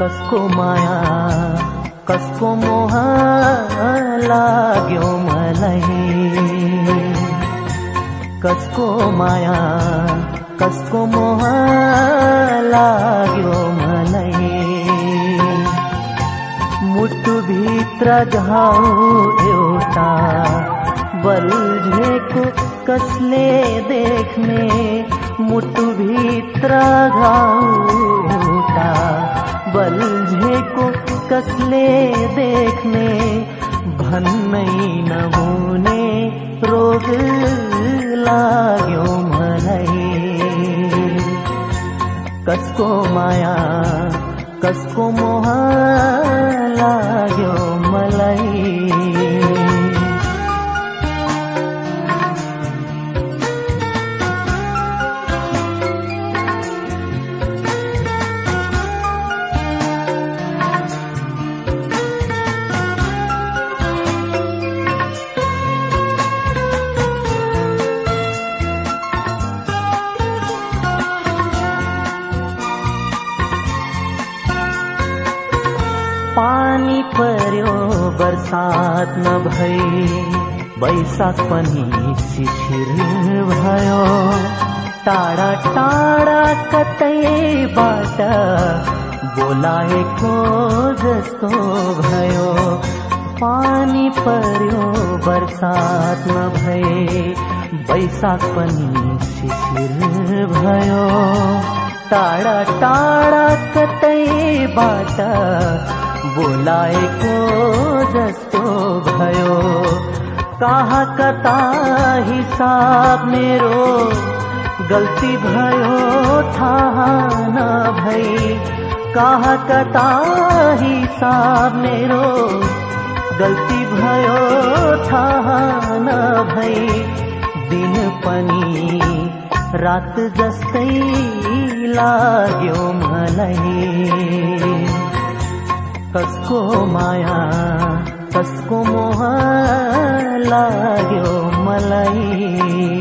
कसको माया कसको मोह लाग्यो मलाई, कसको माया कसको मोह लाग्यो मलाई। मुटुभित्र घाउ एउटा बल्झेको कसले देख्ने, मुटुभित्र घाउ एउटा बल्झेको कसले देख्ने, भन्नै नहुने रोग लाग्यो मलाई। कसको माया कसको मोह लाग्यो मलाई। पानी पर्यो बरसात नभई, बैशाख पनि शिशिर भयो। टाढा टाढा कतैबाट बोलाएको जस्तो भयो। पानी पर्यो बरसात नभई, बैशाख पनि शिशिर भयो। टाढा टाढा कतैबाट बोलाएको जस्तो भयो। कहाँ कता हिसाब मेरो गल्ती भयो थाहा नभई, कहाँ कता हिसाब मेरो गल्ती भयो थाहा नभई। दिन पनि रात जस्तै लाग्यो मलाई। कसको माया कसको मोह लाग्यो मलाई।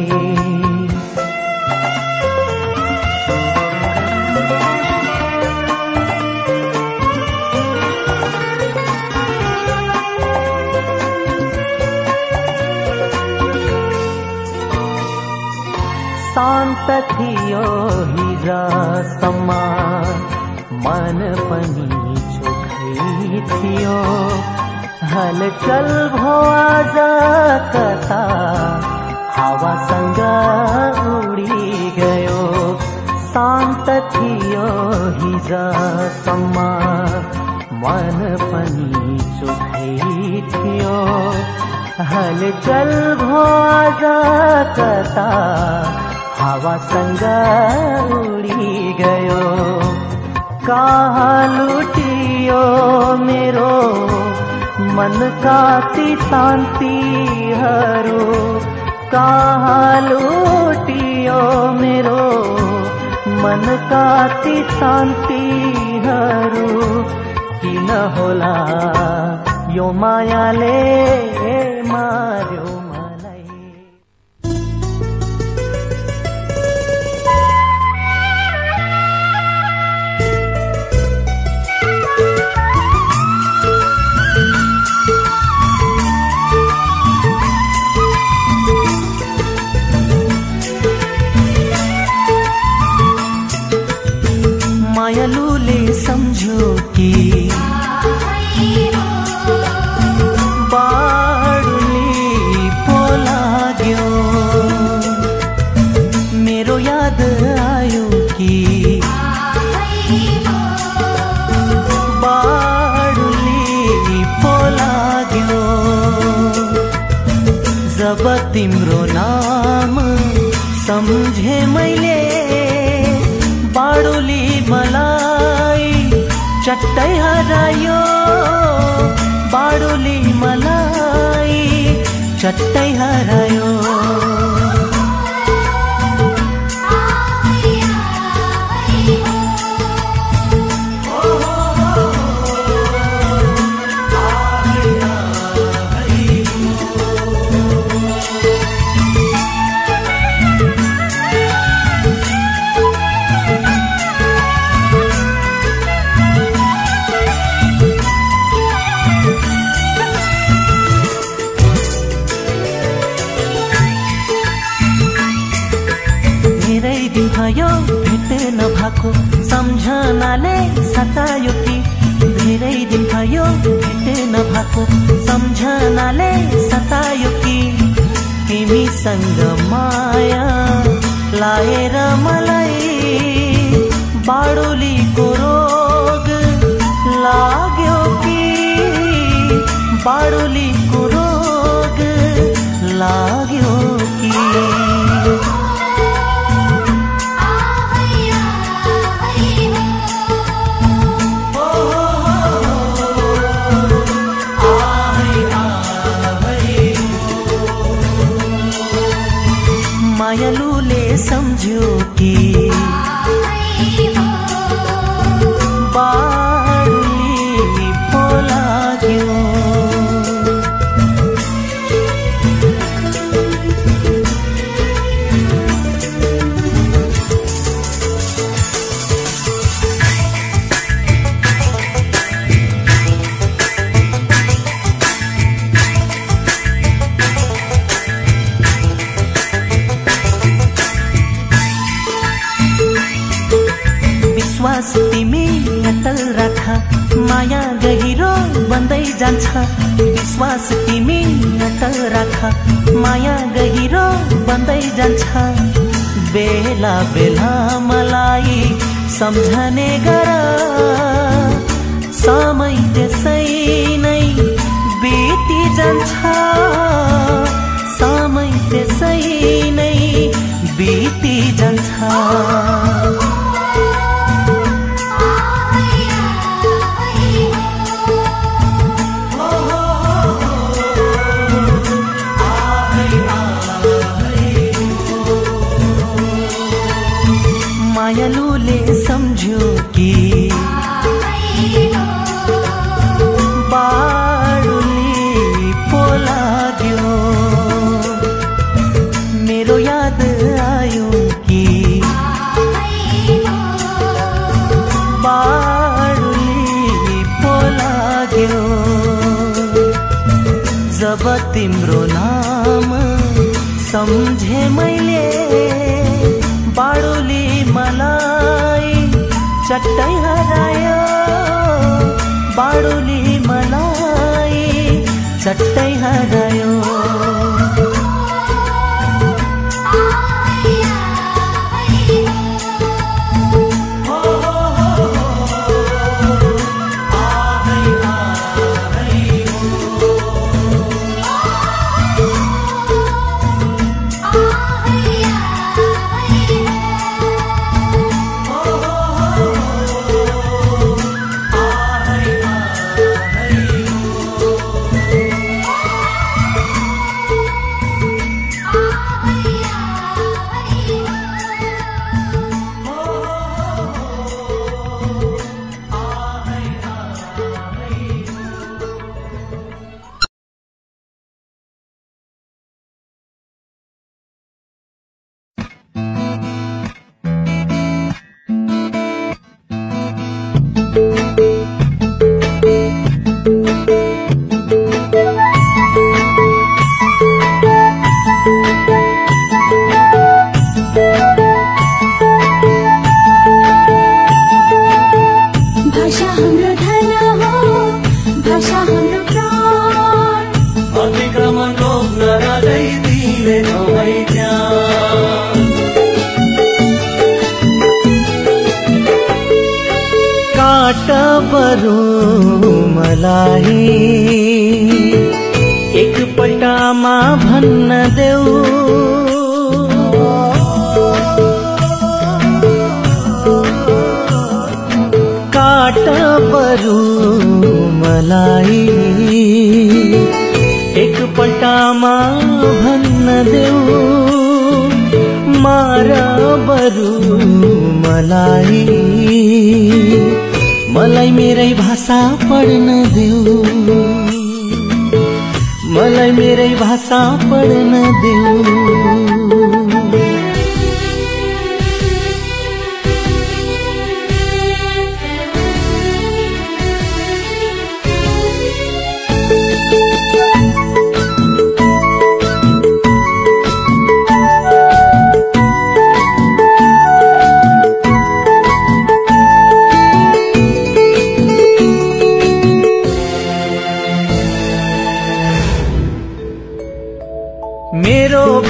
शान्त थियो हिजोसम्म, मन पनि चोखै थियो। हलचल भो आज कता हावासँग उडी गयो। शान्त थियो हिजोसम्म, मन पनि चोखै थियो। हलचल भो आज कता हावासँग उडी गयो। कहाँ लुटियो मेरो मनका ती शान्तिहरू, कहाँ लुटियो मेरो मनका ती शान्तिहरू। किन होला यो मायाले मार्यो मलाई। मायालुले सम्झो कि बाढुली पो लाग्यो। मेरो याद आयो कि बाढुली पो लाग्यो। जब तिम्रो नाम सम्झे मैले, बाढुली मलाई चट्टै हरायो। बाढुली मलाई चट्टै हरायो। नभएको सम्झनाले सतायो कि धेरै दिन भयो भेटे नभएको सम्झनाले सतायो कि तिमीसँग माया लाएर मलाई बाडुलीको रोग लाग्यो कि बाडुलीको रोग लाग्यो कि मायालुले सम्झ्यो कि बाडुली पो लाग्यो विश्वास तिमी अटल राख माया गहिरो बन्दै जान्छ विश्वास तिमी अटल राख माया गहिरो बन्दै जान्छ बेला बेला मलाई सम्झने गर समय त्यसै नै बिति जान्छ समय त्यसै नै बिति जान्छ मायालुले सम्झ्यो कि बाडुली पो लाग्यो मेरो याद आयो कि बाडुली पो लाग्यो जब तिम्रो नाम सम्झे मैले बाडुली मलाई चट्टै हरायो बाडुली मलाई चट्टै हरायो मलाई एक पटामा भन्न देऊ काट बरु मलाई एक पटामा भन्न देऊ मार बरु मलाई मलाई मेरै भाषा पढ्न देऊ मलाई मेरै भाषा पढ्न देऊ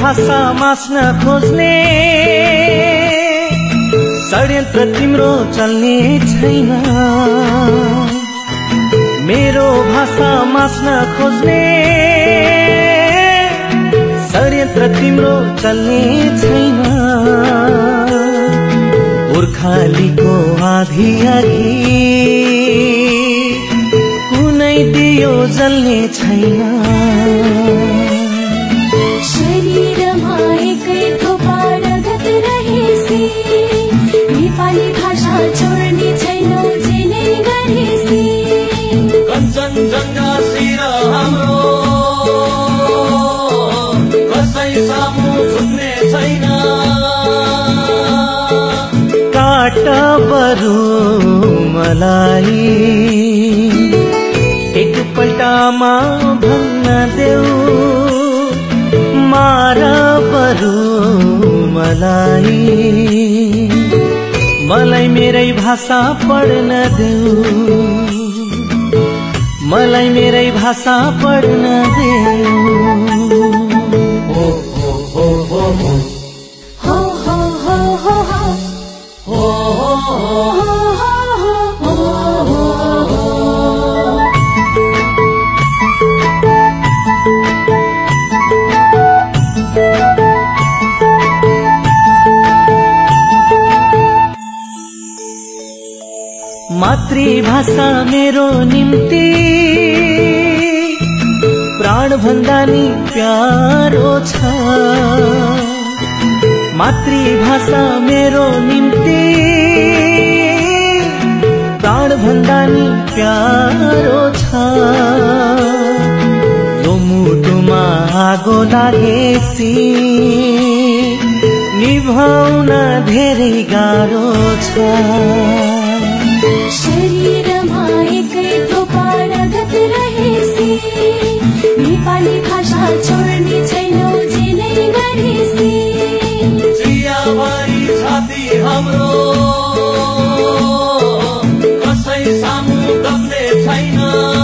भाषा मास्न खोज्ने षड्यन्त्र तिम्रो चल्ने छैन। मेरो भाषा मास्न खोज्ने षड्यन्त्र तिम्रो चल्ने छैन। गोर्खालीको आधी अघि कुनै दियो जल्ने छैन। शरीरमा एकै थोपा रगत रहेसी नेपाली भाषा छोड्ने छैनौ जेनै गरेसी। कञ्चनजङ्घा शिर हाम्रो कसै सामु झुक्ने छैन। काट बरु मलाई एकपल्टमा भन्न देऊ, मार बरु मलाई मेरै भाषा पढ्न देऊ, मलाई मेरै भाषा पढ्न देऊ। हो हो हो हो हो हो हो हो हो हो हो हो हो। मातृभाषा मेरो निम्ति प्राण भन्दा नि प्यारो छ। मातृभाषा मेरो निम्ति प्राण भन्दा नि प्यारो छ। यो मुटुमा आगो लागेसी निभाउन धेरै गाह्रो छ। शरीरमा एकै थोपा रगत रहेसी नेपाली भाषा छोड्ने छैनौ जेनै गरेसी। चियाबारी छाती हाम्रो कसै सामु दब्ने छैन।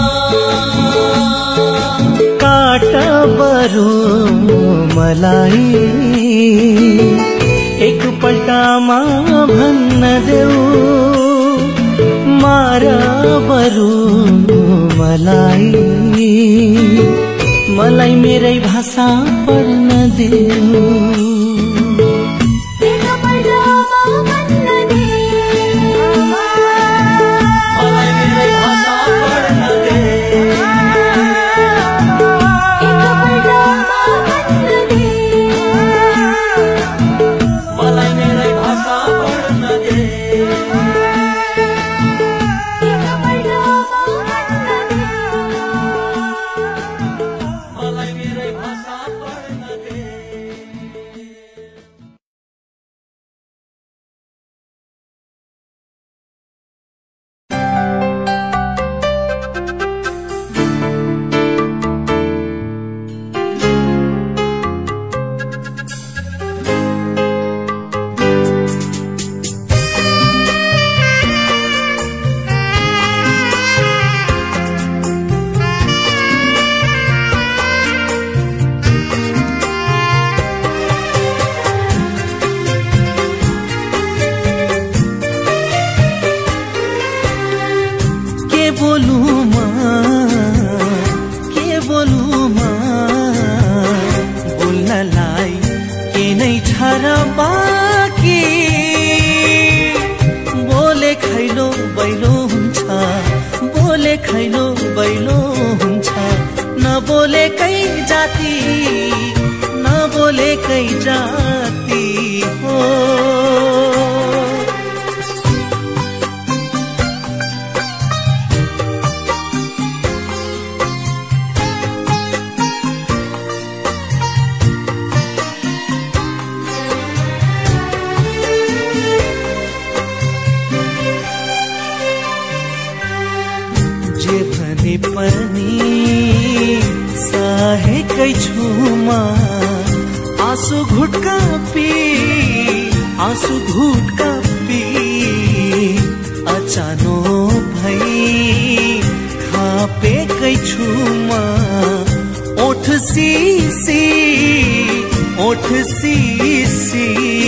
काट बरु मलाई एकपल्टमा भन्न देऊ, मार बरु मलाई मेरै भाषा पढ्न देऊ। आँसु घुटका पी अचानो भई खापेकै छुमा ओठ सीसी ओठ सीसी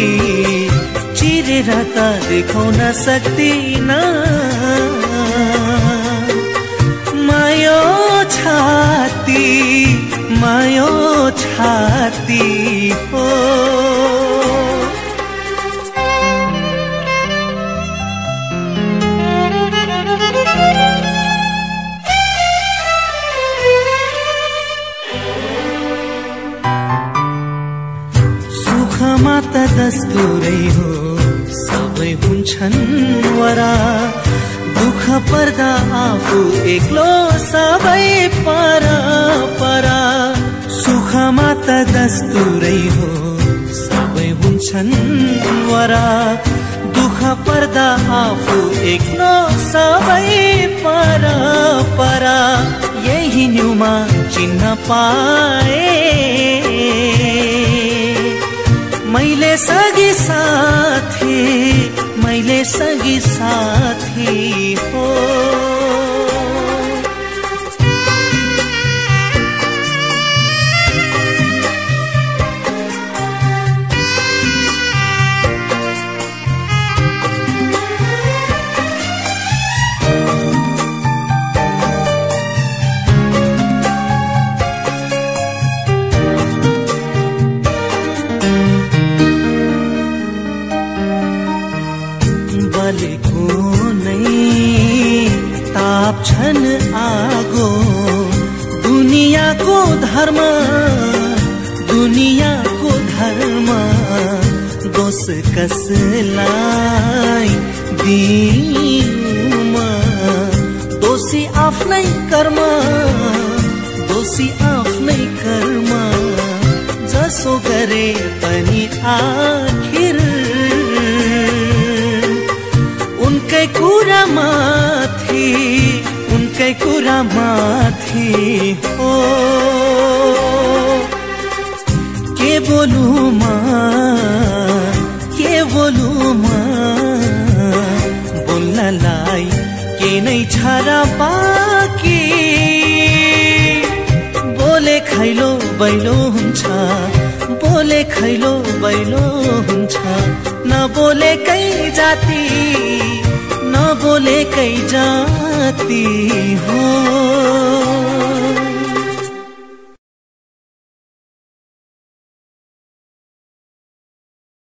चिरेर त देखाउन सक्दिन मायो छाती हो सुखमा त दस्तुरै हो सबै हुन्छन् वरा दुख पर्दा आफू एक्लो सबै परपरा सुखमा त दस्तुरै हो सबै हुन्छन् वरा दुख पर्दा आफू एक्लो सबै परपरा यही न्युमा चिन्न पाए मैले सगी साथी हो बलेको नै ताप्छन् आगो दुनियाँको धर्म दोष कसलाई दिउमा दोषी आफ्नै कर्म जसो गरे पनि आखिर उनकै कुरा माथि हो के बोलूं बोल्नलाई के नै छ र बाँकी बोले खैलो बैलो हुन्छ नबोलेकै जाति हो